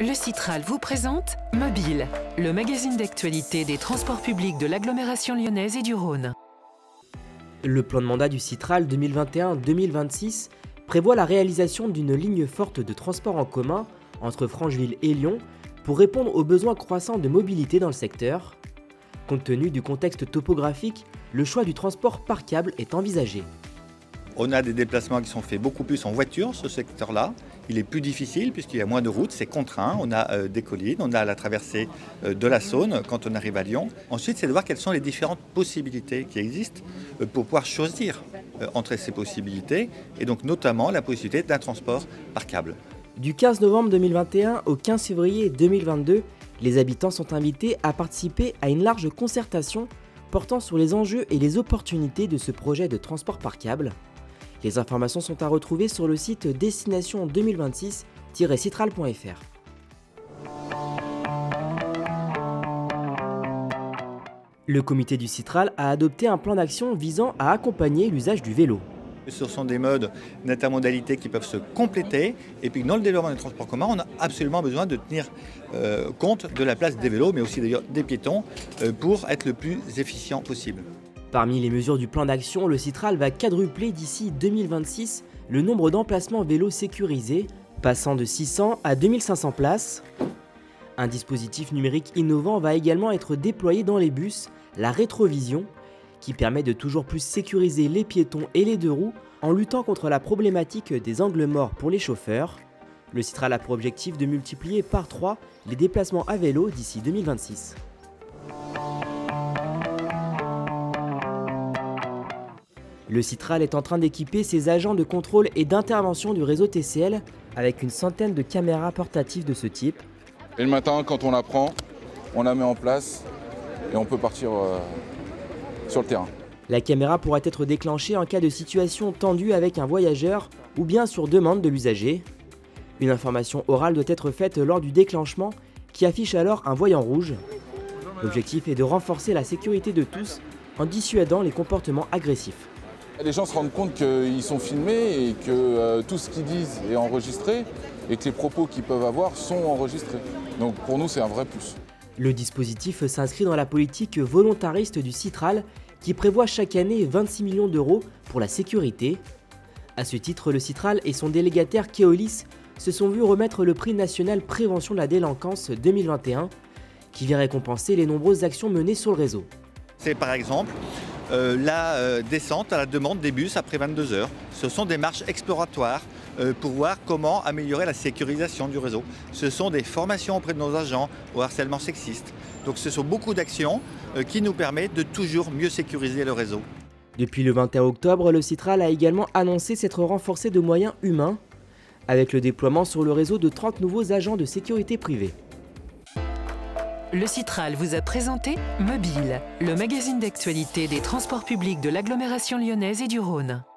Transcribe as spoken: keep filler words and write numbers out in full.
Le Citral vous présente Mobile, le magazine d'actualité des transports publics de l'agglomération lyonnaise et du Rhône. Le plan de mandat du Citral deux mille vingt et un deux mille vingt-six prévoit la réalisation d'une ligne forte de transport en commun entre Francheville et Lyon pour répondre aux besoins croissants de mobilité dans le secteur. Compte tenu du contexte topographique, le choix du transport par câble est envisagé. On a des déplacements qui sont faits beaucoup plus en voiture, ce secteur-là. Il est plus difficile puisqu'il y a moins de routes, c'est contraint. On a euh, des collines, on a la traversée euh, de la Saône quand on arrive à Lyon. Ensuite, c'est de voir quelles sont les différentes possibilités qui existent euh, pour pouvoir choisir euh, entre ces possibilités, et donc notamment la possibilité d'un transport par câble. Du quinze novembre deux mille vingt et un au quinze février deux mille vingt-deux, les habitants sont invités à participer à une large concertation portant sur les enjeux et les opportunités de ce projet de transport par câble. Les informations sont à retrouver sur le site destination deux mille vingt-six tiret citral point F R. Le comité du Citral a adopté un plan d'action visant à accompagner l'usage du vélo. Ce sont des modes d'intermodalité qui peuvent se compléter, et puis dans le développement des transports communs, on a absolument besoin de tenir euh, compte de la place des vélos, mais aussi d'ailleurs des piétons, euh, pour être le plus efficient possible. Parmi les mesures du plan d'action, le Citral va quadrupler d'ici deux mille vingt-six le nombre d'emplacements vélos sécurisés, passant de six cents à deux mille cinq cents places. Un dispositif numérique innovant va également être déployé dans les bus, la rétrovision, qui permet de toujours plus sécuriser les piétons et les deux roues en luttant contre la problématique des angles morts pour les chauffeurs. Le Citral a pour objectif de multiplier par trois les déplacements à vélo d'ici deux mille vingt-six. Le Citral est en train d'équiper ses agents de contrôle et d'intervention du réseau T C L avec une centaine de caméras portatives de ce type. Et le matin, quand on la prend, on la met en place et on peut partir euh, sur le terrain. La caméra pourra être déclenchée en cas de situation tendue avec un voyageur ou bien sur demande de l'usager. Une information orale doit être faite lors du déclenchement qui affiche alors un voyant rouge. L'objectif est de renforcer la sécurité de tous en dissuadant les comportements agressifs. Les gens se rendent compte qu'ils sont filmés et que euh, tout ce qu'ils disent est enregistré et que les propos qu'ils peuvent avoir sont enregistrés. Donc pour nous, c'est un vrai plus. Le dispositif s'inscrit dans la politique volontariste du Citral qui prévoit chaque année vingt-six millions d'euros pour la sécurité. À ce titre, le Citral et son délégataire Keolis se sont vus remettre le prix national Prévention de la délinquance deux mille vingt et un qui vient récompenser les nombreuses actions menées sur le réseau. C'est par exemple euh, la euh, descente à la demande des bus après vingt-deux heures. Ce sont des marches exploratoires euh, pour voir comment améliorer la sécurisation du réseau. Ce sont des formations auprès de nos agents au harcèlement sexiste. Donc ce sont beaucoup d'actions euh, qui nous permettent de toujours mieux sécuriser le réseau. Depuis le vingt et un octobre, le Citral a également annoncé s'être renforcé de moyens humains avec le déploiement sur le réseau de trente nouveaux agents de sécurité privée. Le Citral vous a présenté Mobile, le magazine d'actualité des transports publics de l'agglomération lyonnaise et du Rhône.